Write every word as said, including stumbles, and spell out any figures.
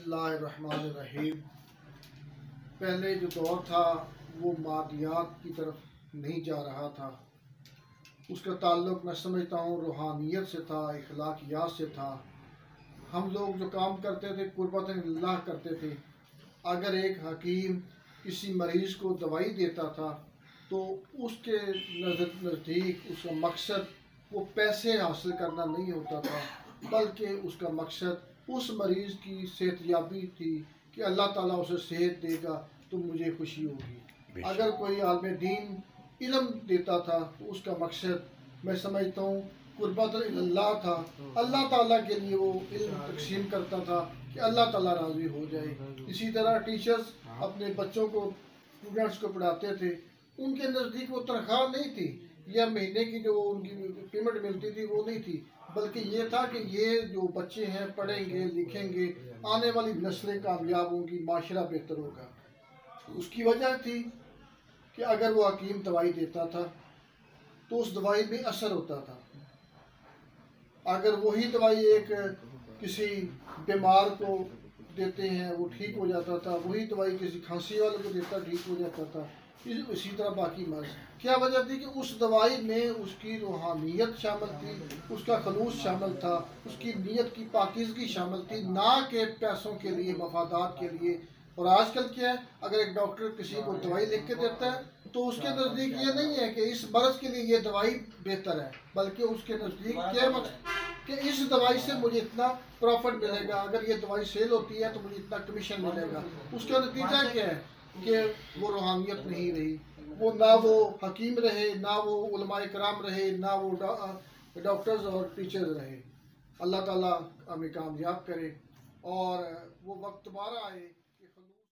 اللہ الرحمن الرحیم۔ پہلے جو دور تھا وہ مادیات کی طرف نہیں جا رہا تھا، اس کا تعلق میں سمجھتا ہوں روحانیت سے تھا، اخلاقیات سے تھا۔ ہم لوگ جو کام کرتے تھے قربت اللہ کرتے تھے۔ اگر ایک حکیم کسی مریض کو دوائی دیتا تھا تو اس کے نزدیک اس کا مقصد وہ پیسے حاصل کرنا نہیں ہوتا تھا، بلکہ اس کا مقصد اس مریض کی صحت یابی تھی کہ اللہ تعالیٰ اسے صحت دے گا تو مجھے خوشی ہوگی۔ اگر کوئی عالم دین علم دیتا تھا تو اس کا مقصد میں سمجھتا ہوں قربت اللہ تھا، اللہ تعالیٰ کے لیے وہ علم تقسیم کرتا تھا کہ اللہ تعالیٰ راضی ہو جائے۔ اسی طرح ٹیچرز اپنے بچوں کو اسٹوڈنٹس کو پڑھاتے تھے، ان کے نزدیک وہ تنخواہ نہیں تھی یا مہینے کی جو ان کی پیمنٹ ملتی تھی وہ نہیں تھی، بلکہ یہ تھا کہ یہ جو بچے ہیں پڑھیں گے لکھیں گے، آنے والی نسلیں کامیاب ہوں گی، معاشرہ بہتر ہوگا۔ اس کی وجہ تھی کہ اگر وہ حکیم دوائی دیتا تھا تو اس دوائی میں اثر ہوتا تھا۔ اگر وہی دوائی ایک کسی بیمار کو دیتے ہیں وہ ٹھیک ہو جاتا تھا، وہی دوائی کسی کھانسی والے کو دیتا ٹھیک ہو جاتا تھا، اسی طرح باقی مرض۔ کیا وجہ تھی کہ اس دوائی میں اس کی روحانیت شامل تھی، اس کا خلوص شامل تھا، اس کی نیت کی پاکیزگی شامل تھی، نہ کہ پیسوں کے لیے، مفادات کے لیے۔ اور آج کل کیا ہے، اگر ایک ڈاکٹر کسی کو دوائی لکھ کے دیتا ہے تو اس کے نزدیک یہ نہیں ہے کہ اس مرض کے لیے یہ دوائی بہتر ہے، بلکہ اس کے نزدیک کیا مقصد کہ اس دوائی سے مجھے اتنا پروفٹ ملے گا، اگر یہ دوائی سیل ہوتی ہے تو مجھے اتنا کمیشن ملے گا۔ اس کا نتیجہ کیا ہے کہ وہ روحانیت نہیں رہی، وہ نہ وہ حکیم رہے، نہ وہ علماء کرام رہے، نہ وہ ڈاکٹرز اور ٹیچرز رہے۔ اللہ تعالیٰ ہمیں کامیاب کرے اور وہ وقت دوبارہ آئے